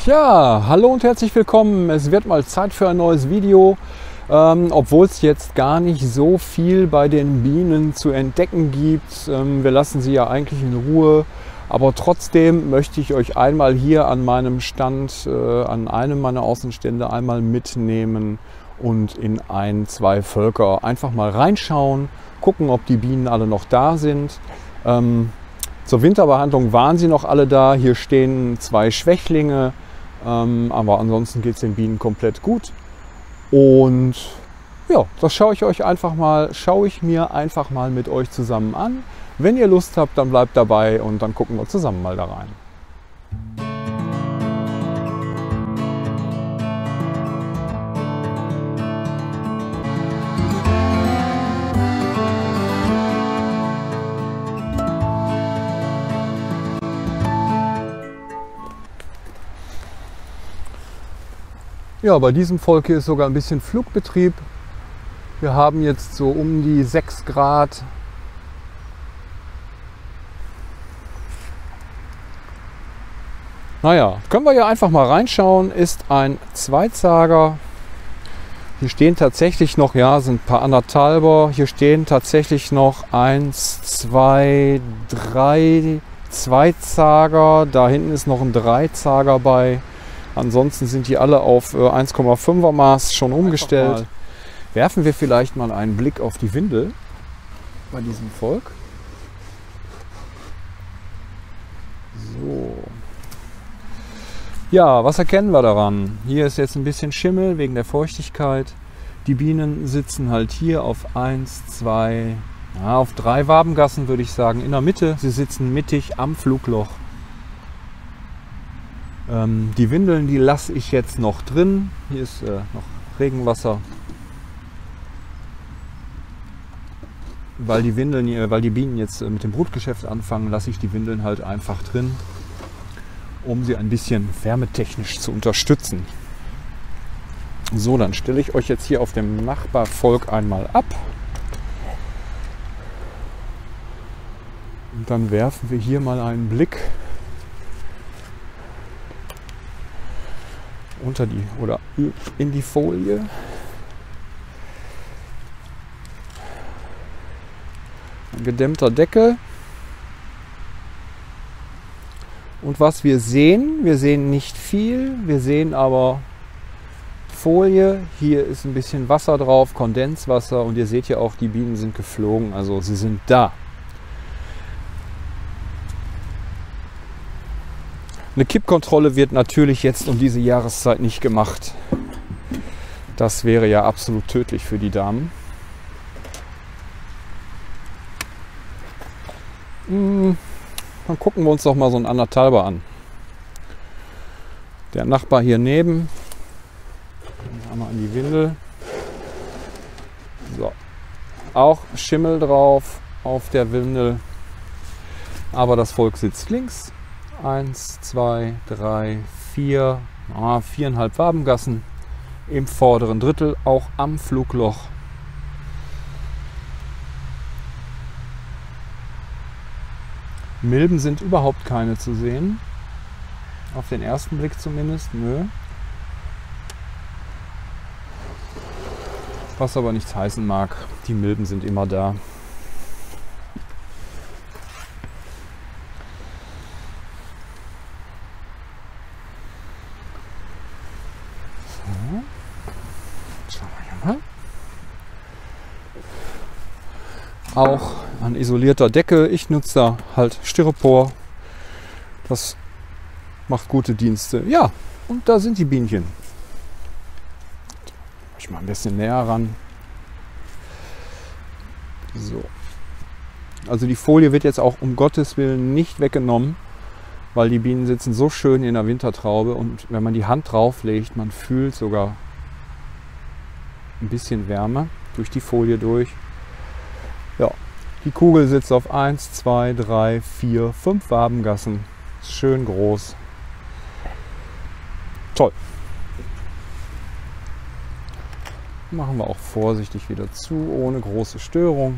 Ja, hallo und herzlich willkommen. Es wird mal Zeit für ein neues Video, obwohl es jetzt gar nicht so viel bei den Bienen zu entdecken gibt. Wir lassen sie ja eigentlich in Ruhe, aber trotzdem möchte ich euch einmal hier an meinem Stand, an einem meiner Außenstände einmal mitnehmen und in ein, zwei Völker einfach mal reinschauen, gucken, ob die Bienen alle noch da sind. Zur Winterbehandlung waren sie noch alle da. Hier stehen zwei Schwächlinge. Aber ansonsten geht es den Bienen komplett gut. Und ja, das schaue ich mir einfach mal mit euch zusammen an. Wenn ihr Lust habt, dann bleibt dabei und dann gucken wir zusammen mal da rein. Ja, bei diesem Volk hier ist sogar ein bisschen Flugbetrieb. Wir haben jetzt so um die 6 Grad. Naja, können wir hier einfach mal reinschauen. Ist ein Zweizager. Hier stehen tatsächlich noch, ja, sind ein paar anderthalber. Hier stehen tatsächlich noch 1, 2, 3 Zweizager. Da hinten ist noch ein Dreizager bei. Ansonsten sind die alle auf 1,5er Maß schon umgestellt. Werfen wir vielleicht mal einen Blick auf die Windel bei diesem Volk. So. Ja, was erkennen wir daran? Hier ist jetzt ein bisschen Schimmel wegen der Feuchtigkeit. Die Bienen sitzen halt hier auf 1, 2, auf 3 Wabengassen, würde ich sagen, in der Mitte. Sie sitzen mittig am Flugloch. Die Windeln, die lasse ich jetzt noch drin. Hier ist noch Regenwasser. Weil die Bienen jetzt mit dem Brutgeschäft anfangen, lasse ich die Windeln halt einfach drin, um sie ein bisschen wärmetechnisch zu unterstützen. So, dann stelle ich euch jetzt hier auf dem Nachbarvolk einmal ab. Und dann werfen wir hier mal einen Blick unter die oder in die Folie. Ein gedämmter Deckel. Und was wir sehen nicht viel, wir sehen aber Folie. Hier ist ein bisschen Wasser drauf, Kondenswasser, und ihr seht ja auch, die Bienen sind geflogen, also sie sind da. Eine Kippkontrolle wird natürlich jetzt um diese Jahreszeit nicht gemacht. Das wäre ja absolut tödlich für die Damen. Dann gucken wir uns doch mal so einen anderthalber an. Der Nachbar hier neben. Einmal an die Windel. So. Auch Schimmel drauf auf der Windel. Aber das Volk sitzt links. 1, 2, 3, 4, 4,5 Wabengassen im vorderen Drittel, auch am Flugloch. Milben sind überhaupt keine zu sehen. Auf den ersten Blick zumindest, nö. Was aber nichts heißen mag, die Milben sind immer da. Auch ein isolierter Deckel. Ich nutze da halt Styropor. Das macht gute Dienste. Ja, und da sind die Bienchen. Ich mal ein bisschen näher ran. So. Also die Folie wird jetzt auch um Gottes Willen nicht weggenommen, weil die Bienen sitzen so schön in der Wintertraube, und wenn man die Hand drauf legt, man fühlt sogar ein bisschen Wärme durch die Folie durch. Ja, die Kugel sitzt auf 1, 2, 3, 4, 5 Wabengassen. Schön groß. Toll. Machen wir auch vorsichtig wieder zu, ohne große Störung.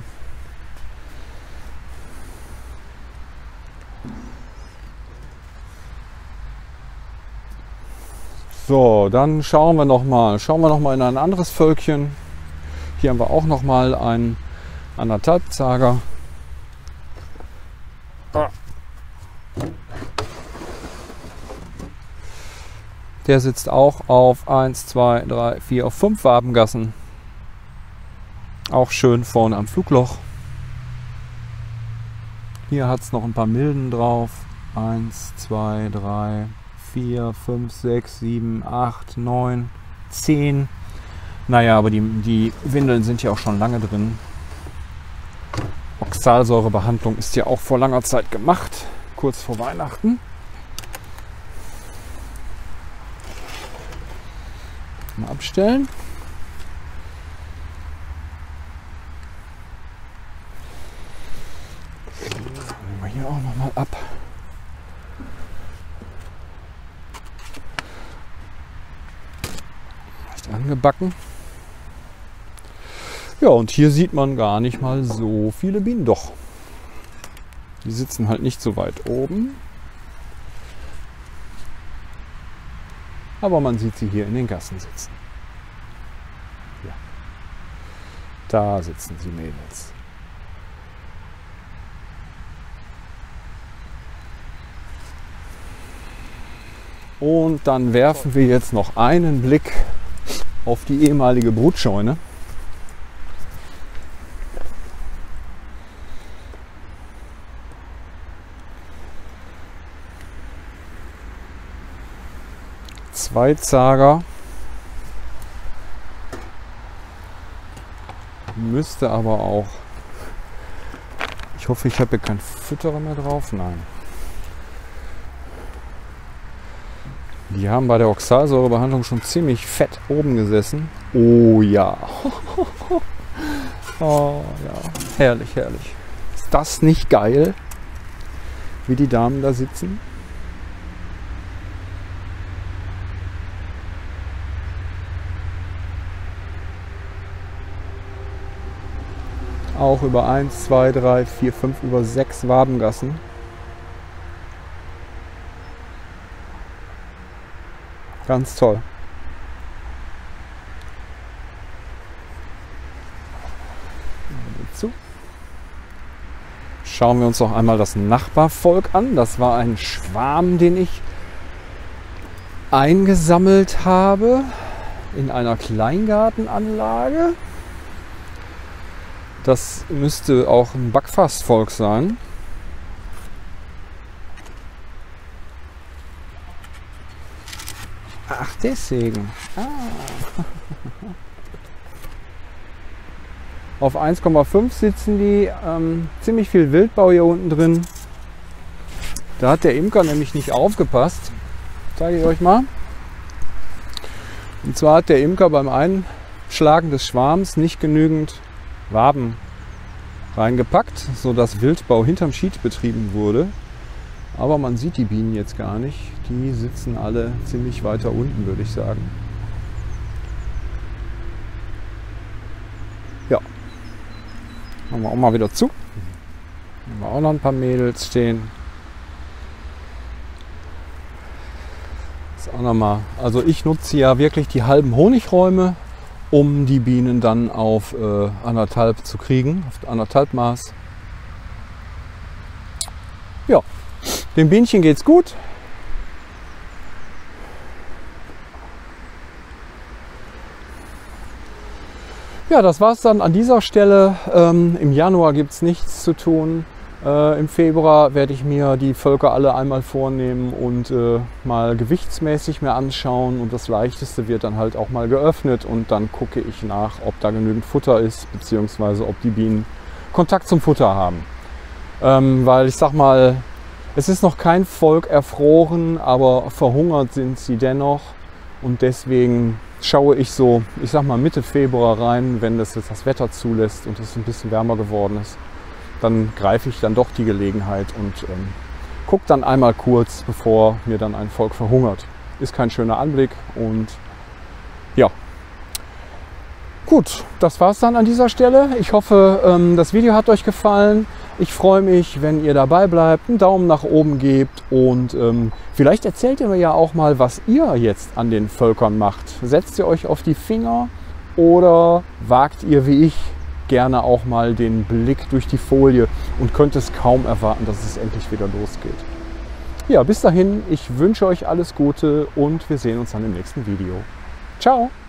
So, dann schauen wir noch mal in ein anderes Völkchen. Hier haben wir auch noch mal einen Anderthalbzager. Der sitzt auch auf 1, 2, 3, 4, auf 5 Wabengassen. Auch schön vorne am Flugloch. Hier hat es noch ein paar Milden drauf. 1, 2, 3, 4, 5, 6, 7, 8, 9, 10. Naja, aber die Windeln sind ja auch schon lange drin. Oxalsäurebehandlung ist ja auch vor langer Zeit gemacht, kurz vor Weihnachten. Mal abstellen. Nehmen wir hier auch noch mal ab. Leicht angebacken. Ja, und hier sieht man gar nicht mal so viele Bienen. Doch, die sitzen halt nicht so weit oben. Aber man sieht sie hier in den Gassen sitzen. Ja. Da sitzen sie, Mädels. Und dann werfen wir jetzt noch einen Blick auf die ehemalige Brutscheune. Zweizager. Müsste aber auch. Ich hoffe, ich habe hier kein Fütterer mehr drauf. Nein. Die haben bei der Oxalsäurebehandlung schon ziemlich fett oben gesessen. Oh ja. Oh ja. Herrlich, herrlich. Ist das nicht geil, wie die Damen da sitzen? Auch über 1, 2, 3, 4, 5, über 6 Wabengassen. Ganz toll. Zu. Schauen wir uns noch einmal das Nachbarvolk an. Das war ein Schwarm, den ich eingesammelt habe in einer Kleingartenanlage. Das müsste auch ein Backfassvolk sein. Ach, deswegen. Auf 1,5 sitzen die. Ziemlich viel Wildbau hier unten drin. Da hat der Imker nämlich nicht aufgepasst. Zeige ich euch mal. Und zwar hat der Imker beim Einschlagen des Schwarms nicht genügend Waben reingepackt, sodass Wildbau hinterm Schied betrieben wurde. Aber man sieht die Bienen jetzt gar nicht. Die sitzen alle ziemlich weiter unten, würde ich sagen. Ja. Machen wir auch mal wieder zu. Haben wir auch noch ein paar Mädels stehen. Das ist auch noch mal. Also ich nutze ja wirklich die halben Honigräume, um die Bienen dann auf 1,5 zu kriegen, auf 1,5 Maß. Ja, dem Bienchen geht's gut. Ja, das war's dann an dieser Stelle. Im Januar gibt es nichts zu tun. Im Februar werde ich mir die Völker alle einmal vornehmen und mal gewichtsmäßig mir anschauen. Und das Leichteste wird dann halt auch mal geöffnet. Und dann gucke ich nach, ob da genügend Futter ist, beziehungsweise ob die Bienen Kontakt zum Futter haben. Weil ich sag mal, es ist noch kein Volk erfroren, aber verhungert sind sie dennoch. Und deswegen schaue ich so, ich sag mal Mitte Februar rein, wenn das jetzt das Wetter zulässt und es ein bisschen wärmer geworden ist. Dann greife ich dann doch die Gelegenheit und gucke dann einmal kurz, bevor mir dann ein Volk verhungert. Ist kein schöner Anblick und ja. Gut, das war's dann an dieser Stelle. Ich hoffe, das Video hat euch gefallen. Ich freue mich, wenn ihr dabei bleibt, einen Daumen nach oben gebt und vielleicht erzählt ihr mir ja auch mal, was ihr jetzt an den Völkern macht. Setzt ihr euch auf die Finger oder wagt ihr wie ich gerne auch mal den Blick durch die Folie und könnt es kaum erwarten, dass es endlich wieder losgeht. Ja, bis dahin, ich wünsche euch alles Gute und wir sehen uns dann im nächsten Video. Ciao!